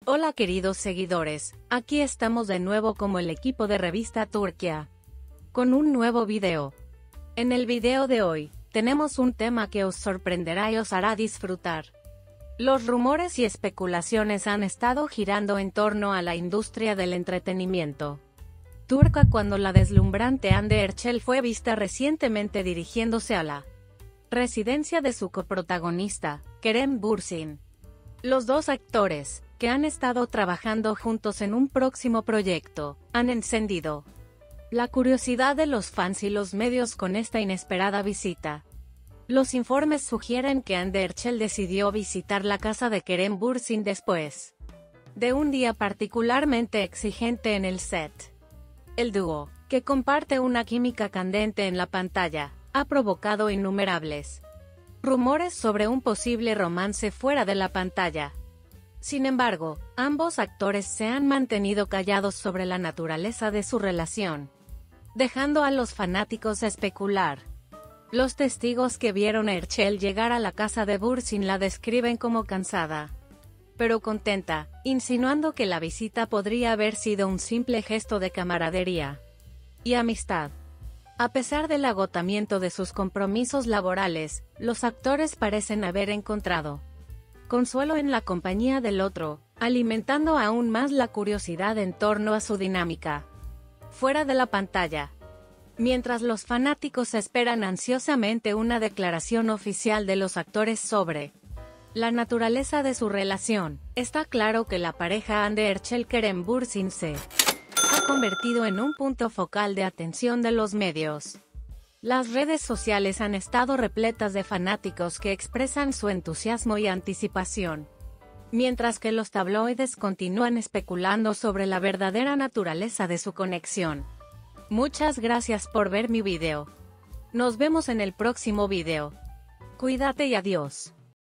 Hola queridos seguidores, aquí estamos de nuevo como el equipo de Revista Turquía, con un nuevo video. En el video de hoy, tenemos un tema que os sorprenderá y os hará disfrutar. Los rumores y especulaciones han estado girando en torno a la industria del entretenimiento turca cuando la deslumbrante Hande Erçel fue vista recientemente dirigiéndose a la residencia de su coprotagonista, Kerem Bürsin. Los dos actores, que han estado trabajando juntos en un próximo proyecto, han encendido la curiosidad de los fans y los medios con esta inesperada visita. Los informes sugieren que Hande Erçel decidió visitar la casa de Kerem Bürsin después de un día particularmente exigente en el set. El dúo, que comparte una química candente en la pantalla, ha provocado innumerables rumores sobre un posible romance fuera de la pantalla. Sin embargo, ambos actores se han mantenido callados sobre la naturaleza de su relación, dejando a los fanáticos especular. Los testigos que vieron a Erçel llegar a la casa de Bürsin la describen como cansada, pero contenta, insinuando que la visita podría haber sido un simple gesto de camaradería y amistad. A pesar del agotamiento de sus compromisos laborales, los actores parecen haber encontrado consuelo en la compañía del otro, alimentando aún más la curiosidad en torno a su dinámica fuera de la pantalla. Mientras los fanáticos esperan ansiosamente una declaración oficial de los actores sobre la naturaleza de su relación, está claro que la pareja Hande Erçel-Kerem Bürsin se ha convertido en un punto focal de atención de los medios. Las redes sociales han estado repletas de fanáticos que expresan su entusiasmo y anticipación, mientras que los tabloides continúan especulando sobre la verdadera naturaleza de su conexión. Muchas gracias por ver mi video. Nos vemos en el próximo video. Cuídate y adiós.